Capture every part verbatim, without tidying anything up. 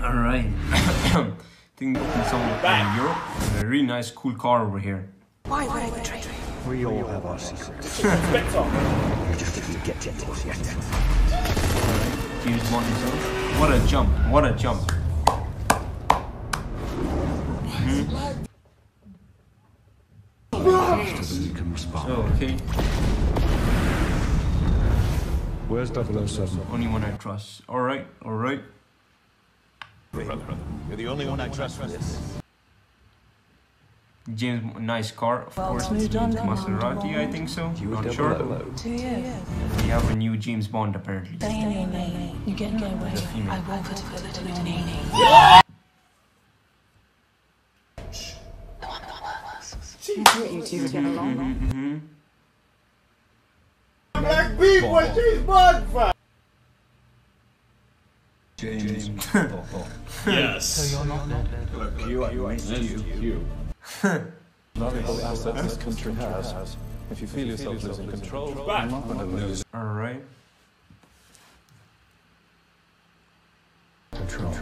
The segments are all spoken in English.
Alright. I think someone in Europe. A really nice, cool car over here. Why would I betray you? We all have our secrets. Spectre! You just didn't get it yet. James Bond himself. What a jump! What a jump! Mm-hmm. Oh, okay. Where's double oh seven? Only one I trust. Alright, alright. You're the only one I trust for this. James, nice car, of course. Maserati, I think so. Not sure. Two years. We have a new James Bond apparently. Stay in your lane. You get in my way. I will put a bullet in your knee. No one worse. You two get along. Black beef was James Bond, fam! James. Yes. So you're not dead. Look, you are you. You. Valuable assets this country has. If you feel yourself losing control, you're not going to lose Alright. Control.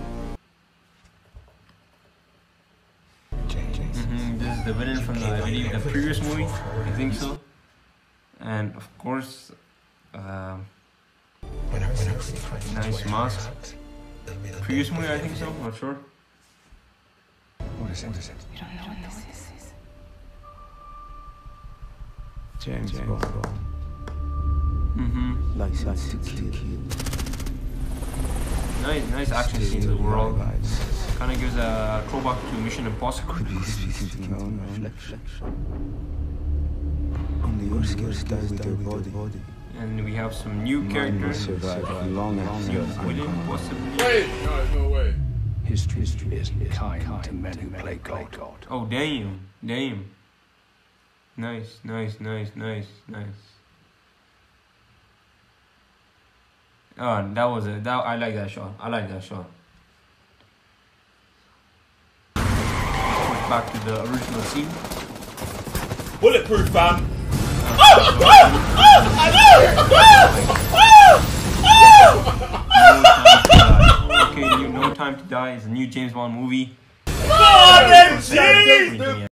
Mm-hmm. This is the villain from the, I believe, the previous movie. I think so. And of course, uh, nice mask. Previous movie, I think so. Not sure. What is it? What is it? You don't know what this is. James Bond. Mm-hmm. License to kill. Nice, nice action scenes overall. Kind of gives a throwback to Mission Impossible. Could be speaking to my own reflection. Only your skills die with your body. And we have some new characters. Survive long after New villain, possibly. Wait! No, there's no way. History is kind to men who play God. Oh, damn. Damn. Nice, nice, nice, nice, nice. Oh, that was it. That, I like that shot. I like that shot. Back to the original scene. Bulletproof, fam! Okay, new No Time to Die is a new James Bond movie. God, M G!